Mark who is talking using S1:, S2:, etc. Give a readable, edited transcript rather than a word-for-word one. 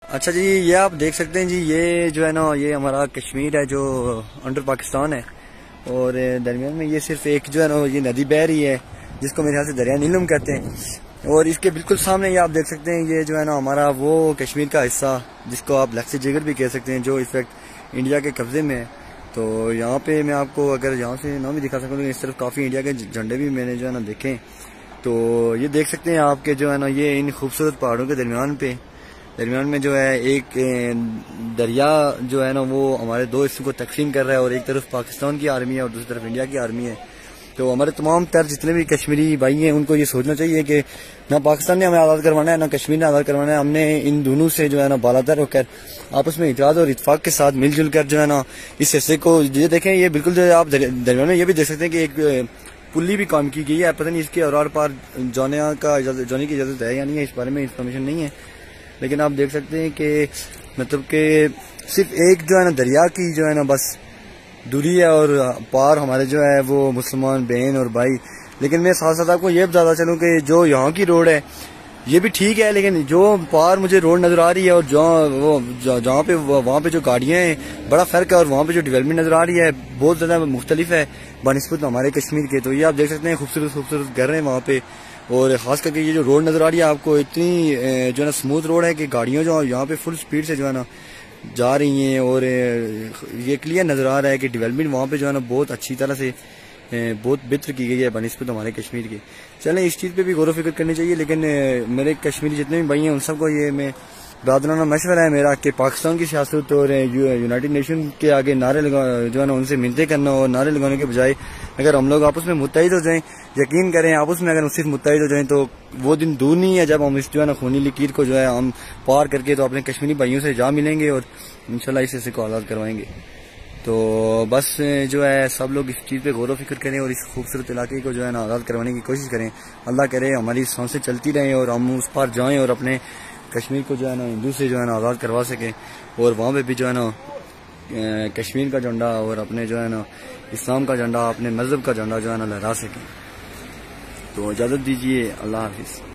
S1: अच्छा जी, ये आप देख सकते हैं जी, ये जो है ना, ये हमारा कश्मीर है जो अंडर पाकिस्तान है। और दरमियान में ये सिर्फ एक जो है ना, ये नदी बह रही है जिसको मेरे ख्याल से दरिया नीलम कहते हैं। और इसके बिल्कुल सामने ये आप देख सकते हैं, ये जो है ना हमारा वो कश्मीर का हिस्सा जिसको आप लक्ष्य जिगर भी कह सकते हैं, जो इस वक्त इंडिया के कब्जे में है। तो यहाँ पे मैं आपको अगर यहाँ से ना भी दिखा सकूँ तो इस तरफ काफ़ी इंडिया के झंडे भी मैंने जो है ना देखे। तो ये देख सकते हैं आपके जो है ना, ये इन खूबसूरत पहाड़ों के दरमियान में जो है एक दरिया जो है ना, वो हमारे दो हिस्सों को तकसीम कर रहा है। और एक तरफ पाकिस्तान की आर्मी है और दूसरी तरफ इंडिया की आर्मी है। तो हमारे तमाम तर जितने भी कश्मीरी भाई हैं उनको ये सोचना चाहिए कि ना पाकिस्तान ने हमें आज़ाद करवाना है ना कश्मीर ने आज़ाद करवाना है। हमने इन दोनों से जो है ना बालातर होकर आपस में इत्तेहाद और इत्तेफाक के साथ मिलजुल कर जो है ना इस हिस्से को ये देखें। ये बिल्कुल जो है आप दरमियान में ये भी देख सकते हैं कि एक पुल्ली भी काम की गई है। पता नहीं इसके और पार जाने की इजाज़त है या नहीं है, इस बारे में इंफॉर्मेशन नहीं है। लेकिन आप देख सकते हैं कि मतलब कि सिर्फ एक जो है ना दरिया की जो है ना बस दूरी है और पार हमारे जो है वो मुसलमान बहन और भाई। लेकिन मैं साथ साथ आपको ये बताता चलूँ कि जो यहाँ की रोड है ये भी ठीक है, लेकिन जो पार मुझे रोड नजर आ रही है और जहाँ पे वहाँ पे जो गाड़ियाँ हैं बड़ा फर्क है। और वहाँ पे जो डेवलपमेंट नजर आ रही है बहुत ज़्यादा मुख्तलिफ है बनिस्बत हमारे कश्मीर के। तो ये आप देख सकते हैं खूबसूरत खूबसूरत घर हैं वहाँ पे। और खास करके ये जो रोड नजर आ रही है आपको, इतनी जो है ना स्मूथ रोड है कि गाड़ियाँ जो यहाँ पे फुल स्पीड से जो है ना जा रही हैं। और ये क्लियर नजर आ रहा है कि डेवलपमेंट वहाँ पे जो है ना बहुत अच्छी तरह से बहुत बेहतर की गई है बनिस्बत हमारे कश्मीर की। चलें, इस चीज़ पे भी गौर व फिक्र करनी चाहिए। लेकिन मेरे कश्मीरी जितने भी भाई हैं उन सबको ये मैं बरादराना मशवरा है मेरा कि पाकिस्तान की सियासत और यूनाइटेड नेशन के आगे नारे लगा जो है ना उनसे मिलते करना और नारे लगाने के बजाय अगर हम लोग आपस में मुत्तहिद हो जाएं, यकीन करें आपस में अगर सिर्फ मुत्तहिद हो जाएं तो वो दिन दूर नहीं है जब हम इस जो है ना खूनी लकीर को जो है हम पार करके तो अपने कश्मीरी भाइयों से जा मिलेंगे और इंशाल्लाह इस हिस्से को आज़ाद करवाएंगे। तो बस जो है सब लोग इस चीज़ पे गौर व फिक्र करें और इस खूबसूरत इलाके को जो है ना आज़ाद करवाने की कोशिश करें। अल्लाह करे हमारी सांसें चलती रहें और हम उस पार जाएं और अपने कश्मीर को जो है ना हिंदू से जो है ना आज़ाद करवा सकें। और वहाँ पे भी जो है ना कश्मीर का झंडा और अपने जो है ना इस्लाम का झंडा, अपने मज़हब का झंडा जो है ना लहरा सकें। तो इजाज़त दीजिए, अल्लाह हाफिज़।